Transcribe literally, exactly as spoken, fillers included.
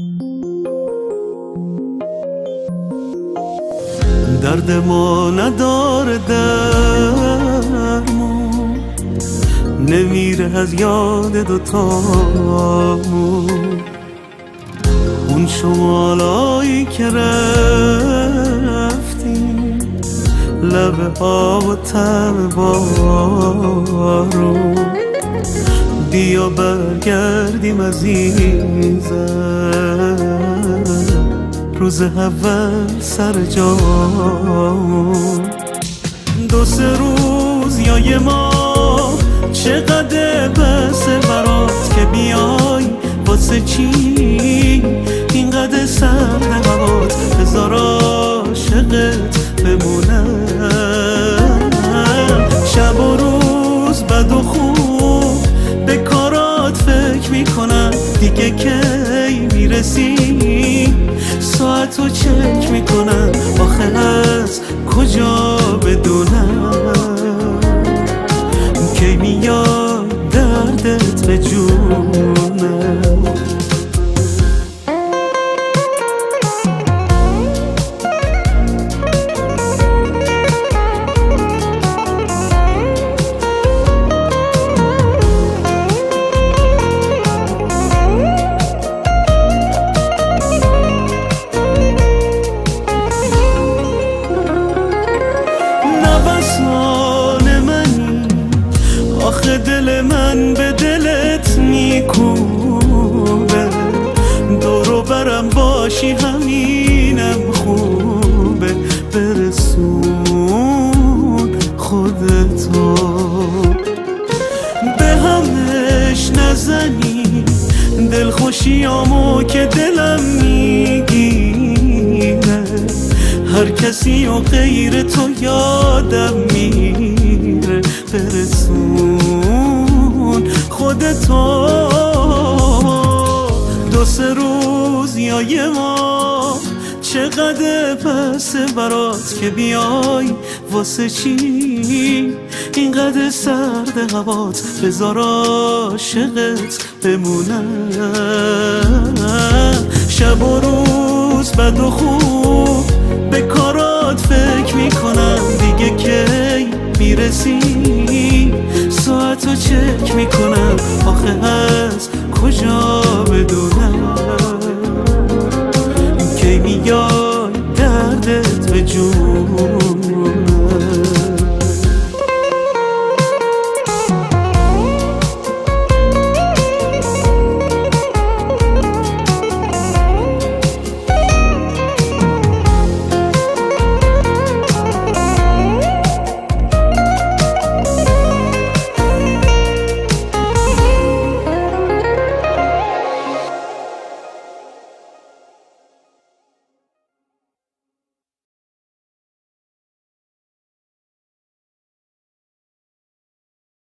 درد ما نداره درمون، نمیره از یاد دوتامون. اون شمالایی که رفتیم، لب آب و طعم بارون، بیا برگردیم عزیزم روز اول سر جامون. دو سه روز یا یه ماه چقدر بسه برات که بیای، واسه چی اینقدر سرد هوات، بذار عاشقت بمونم. شب و روز بد و خوب به کارات فکر میکنم، دیگه کی میرسی ساعتو چک میکنم، آخه از کجا بدونم کی میاد دردت به جونم. آخه دل من به دلت میکوبه، دورو برم باشی همینم خوبه. برسون خودتو به همش نزنی، دلخوشیامو که دلم میگیره، هر کسی و غیر تو یادم میره. برسون خودتو دو سه روز یا یه ماه چقدر پسه برات که بیای، واسه چی اینقدر سرد هوات، بذار عاشقت بمونم. شب و روز بد و خوب به کارات فکر میکنم، دیگه کی میرسی ساعتو چک میکنم، آخه از کجا بدونم